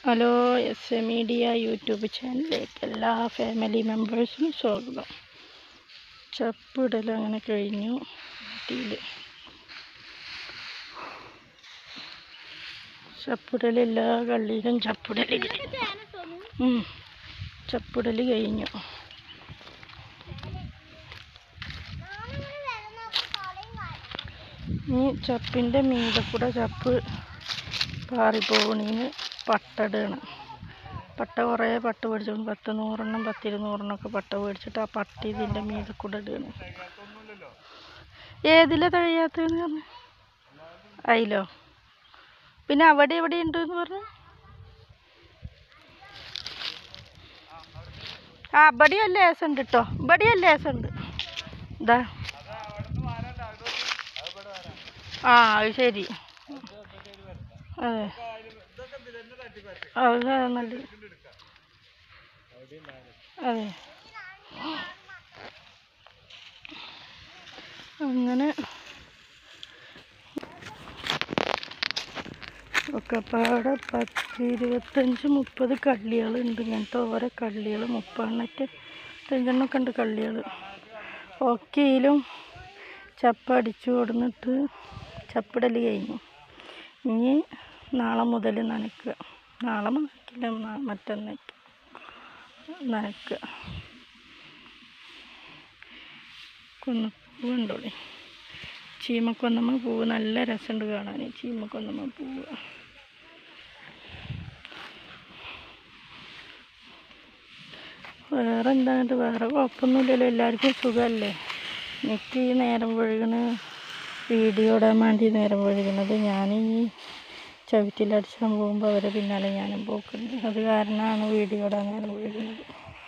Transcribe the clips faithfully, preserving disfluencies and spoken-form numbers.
Hello S A media YouTube ചാനലിലേക്ക് എല്ലാ family മെമ്പേഴ്സിനും സ്വാഗതം. ചപ്പിടൽ അങ്ങനെ കഴിഞ്ഞു. ഇതിൽ ചപ്പിടൽ എല്ലാ കള്ളിയിലും ചപ്പിടൽ ചപ്പിടൽ കഴിഞ്ഞു. ഈ ചപ്പിൻ്റെ മീതെ കൂടെ ചപ്പ് പാറിപ്പോകണീന് പട്ടടണം. പട്ട കുറേ പട്ട മേടിച്ചു, പത്ത് നൂറെണ്ണം പത്തിരുന്നൂറെണ്ണമൊക്കെ പട്ട മേടിച്ചിട്ട് ആ പട്ട ഇതിൻ്റെ മീതെ കൂടെ ഇടണം. ഏതിലാണ് തഴയാത്തതെന്ന് പറഞ്ഞു? അതിലോ? പിന്നെ അവിടെ എവിടെ ഉണ്ട് എന്ന് പറഞ്ഞു? ആ ഇവിടെയും ലേസം ഉണ്ട് കേട്ടോ, ഇവിടെയും ലേസം ഉണ്ട്. ഇതാ ആ അത് ശരി. അതെ അത് നല്ല അതെ. അങ്ങനെ ഒക്കെപ്പാടെ പത്ത് ഇരുപത്തഞ്ച് മുപ്പത് കള്ളികളുണ്ട്. ഇങ്ങനത്തെ ഓരോ കള്ളികൾ മുപ്പെണ്ണറ്റ് അഞ്ചെണ്ണമൊക്കെ ഉണ്ട് കള്ളികൾ. ഒക്കെയിലും ചപ്പടിച്ചു കൊടുന്നിട്ട് ചപ്പിടൽ കഴിഞ്ഞു. ഇനി നാളെ മുതൽ നനയ്ക്കുക. നാളെ നനയ്ക്കില്ല, മറ്റന്നേക്ക് നനയ്ക്കുക. കൊന്നപ്പൂ ഉണ്ടോളി, ചീമക്കൊന്നമ്മ പൂവ് നല്ല രസമുണ്ട് കാണാൻ. ചീമക്കൊന്നമ്മ പൂവ് വേറെ എന്താണ്ട് വേറെ കുഴപ്പമൊന്നുമില്ലല്ലോ. എല്ലാവർക്കും സുഖമല്ലേ? എനിക്ക് ഈ നേരം വഴുകണ വീഡിയോ ഇടാൻ വേണ്ടി നേരം വഴുകണത്. ഞാൻ ഈ ചവിറ്റിലടിച്ചാൻ പോകുമ്പോൾ അവരെ പിന്നാലെ ഞാനും പോക്കുണ്ട്. അത് കാരണമാണ് വീഡിയോ ഇടാൻ നേരം വഴുകുന്നത്.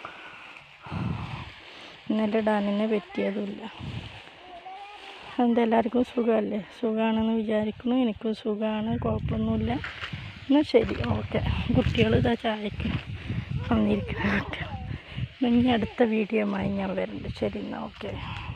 ഇന്നലെ ഇടാനെന്നെ പറ്റിയതുമില്ല. എന്തെല്ലാവർക്കും സുഖമല്ലേ? സുഖമാണെന്ന് വിചാരിക്കുന്നു. എനിക്കും സുഖമാണ്, കുഴപ്പമൊന്നുമില്ല. എന്നാൽ ശരി, ഓക്കെ. കുട്ടികൾ ഇതാ ചായക്ക് വന്നിരിക്കുന്ന കുട്ടികൾ. ഇനി അടുത്ത വീഡിയോയുമായി ഞാൻ വരുന്നുണ്ട്. ശരി, എന്നാൽ ഓക്കെ.